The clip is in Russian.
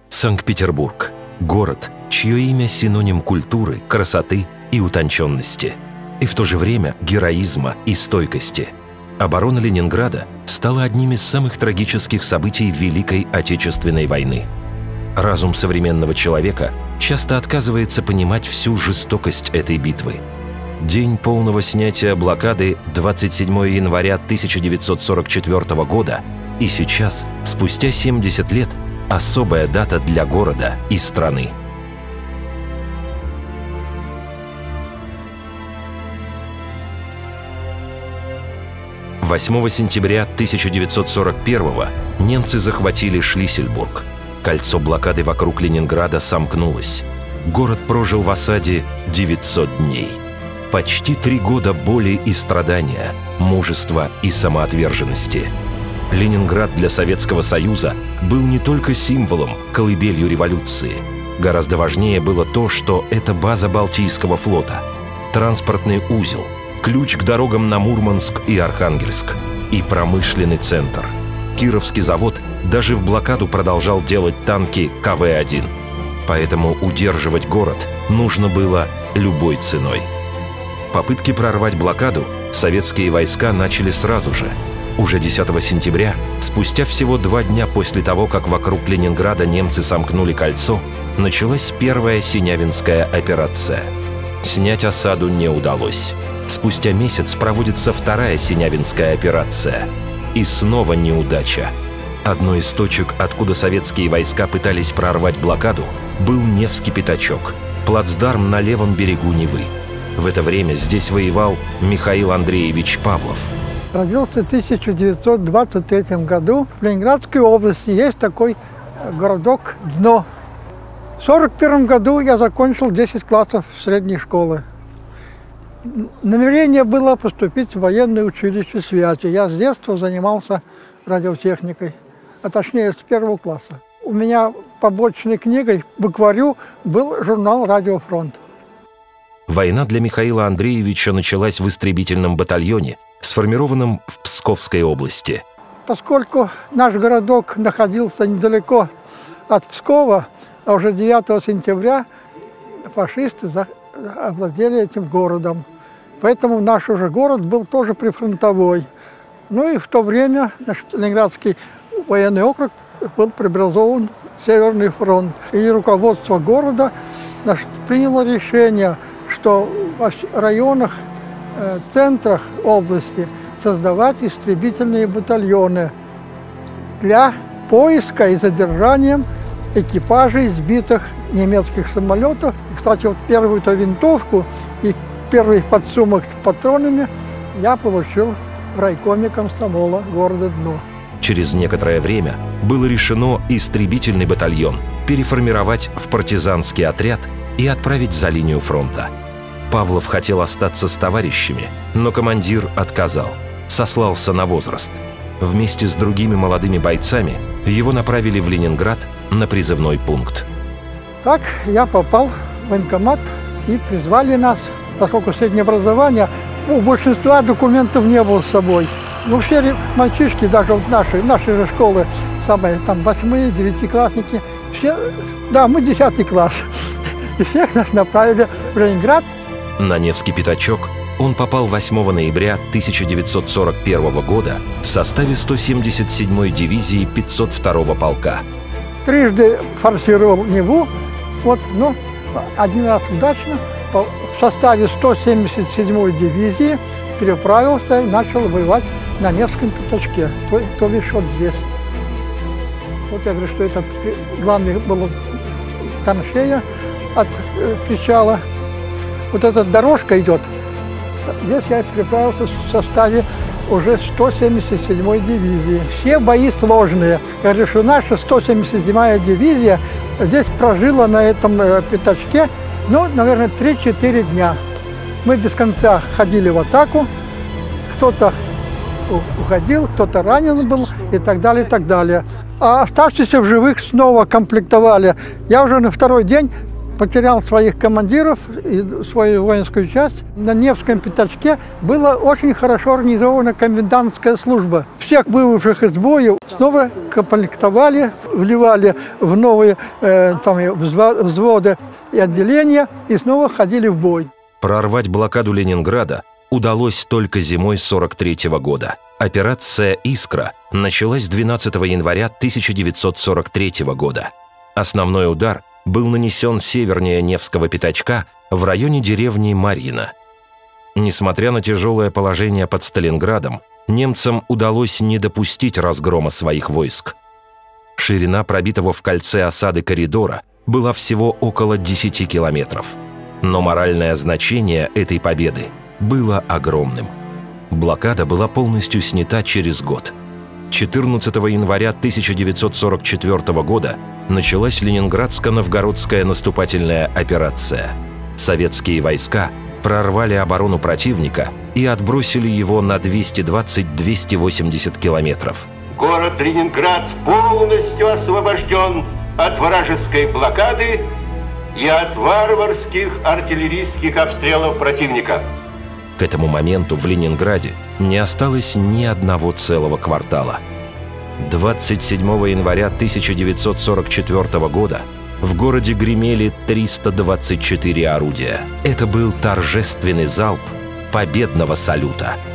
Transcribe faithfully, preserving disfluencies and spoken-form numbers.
Санкт-Петербург – город, чье имя синоним культуры, красоты и утонченности, и в то же время героизма и стойкости. Оборона Ленинграда стала одним из самых трагических событий Великой Отечественной войны. Разум современного человека часто отказывается понимать всю жестокость этой битвы. День полного снятия блокады двадцать седьмого января тысяча девятьсот сорок четвёртого года и сейчас, спустя семьдесят лет, особая дата для города и страны. восьмого сентября тысяча девятьсот сорок первого немцы захватили Шлиссельбург. Кольцо блокады вокруг Ленинграда сомкнулось. Город прожил в осаде девятьсот дней. Почти три года боли и страдания, мужества и самоотверженности. Ленинград для Советского Союза был не только символом, колыбелью революции. Гораздо важнее было то, что это база Балтийского флота, транспортный узел, ключ к дорогам на Мурманск и Архангельск и промышленный центр. Кировский завод даже в блокаду продолжал делать танки ка вэ один. Поэтому удерживать город нужно было любой ценой. Попытки прорвать блокаду советские войска начали сразу же. Уже десятого сентября, спустя всего два дня после того, как вокруг Ленинграда немцы сомкнули кольцо, началась первая Синявинская операция. Снять осаду не удалось. Спустя месяц проводится вторая Синявинская операция. И снова неудача. Одной из точек, откуда советские войска пытались прорвать блокаду, был Невский пятачок, плацдарм на левом берегу Невы. В это время здесь воевал Михаил Андреевич Павлов. Родился в тысяча девятьсот двадцать третьем году. В Ленинградской области есть такой городок Дно. В сорок первом году я закончил десять классов средней школы. Намерение было поступить в военное училище связи. Я с детства занимался радиотехникой, а точнее с первого класса. У меня побочной книгой, букварю, был журнал «Радиофронт». Война для Михаила Андреевича началась в истребительном батальоне, сформированном в Псковской области. Поскольку наш городок находился недалеко от Пскова, а уже девятого сентября фашисты овладели этим городом. Поэтому наш уже город был тоже прифронтовой. Ну и в то время наш Ленинградский военный округ был преобразован в Северный фронт. И руководство города наш, приняло решение, что в районах, э, центрах области создавать истребительные батальоны для поиска и задержания экипажей сбитых немецких самолетов. И, кстати, вот первую-то винтовку и первый подсумок с патронами я получил в райкоме комсомола города Дно. Через некоторое время было решено истребительный батальон переформировать в партизанский отряд и отправить за линию фронта. Павлов хотел остаться с товарищами, но командир отказал, сослался на возраст. Вместе с другими молодыми бойцами его направили в Ленинград на призывной пункт. Так я попал в военкомат и призвали нас, поскольку среднее образование, у большинства документов не было с собой. Ну, все мальчишки, даже вот наши, наши же школы, самые там восьмые, девятиклассники, все, да, мы десятый класс. И всех нас направили в Ленинград. На Невский пятачок он попал восьмого ноября тысяча девятьсот сорок первого года в составе сто семьдесят седьмой дивизии пятьсот второго полка. Трижды форсировал Неву, вот, но один раз удачно в составе сто семьдесят седьмой дивизии переправился и начал воевать на Невском пятачке, то, то бишь вот здесь. Вот я говорю, что это главный была траншея от э, причала. Вот эта дорожка идет. Здесь я переправился в составе уже сто семьдесят седьмой дивизии. Все бои сложные. Я говорю, что наша сто семьдесят седьмая дивизия здесь прожила на этом э, пятачке, ну, наверное, три-четыре дня. Мы без конца ходили в атаку. Кто-то уходил, кто-то ранен был и так далее, и так далее. А оставшиеся в живых снова комплектовали. Я уже на второй день потерял своих командиров и свою воинскую часть. На Невском пятачке была очень хорошо организована комендантская служба. Всех выбывших из боя снова комплектовали, вливали в новые э, там, взводы и отделения и снова ходили в бой. Прорвать блокаду Ленинграда удалось только зимой сорок третьего года. Операция «Искра» началась двенадцатого января тысяча девятьсот сорок третьего года. Основной удар был нанесен севернее Невского пятачка в районе деревни Марина. Несмотря на тяжелое положение под Сталинградом, немцам удалось не допустить разгрома своих войск. Ширина пробитого в кольце осады коридора была всего около десяти километров. Но моральное значение этой победы было огромным. Блокада была полностью снята через год. четырнадцатого января тысяча девятьсот сорок четвёртого года началась Ленинградско-Новгородская наступательная операция. Советские войска прорвали оборону противника и отбросили его на двести двадцать — двести восемьдесят километров. Город Ленинград полностью освобожден от вражеской блокады и от варварских артиллерийских обстрелов противника. К этому моменту в Ленинграде не осталось ни одного целого квартала. двадцать седьмого января тысяча девятьсот сорок четвёртого года в городе гремели триста двадцать четыре орудия. Это был торжественный залп победного салюта.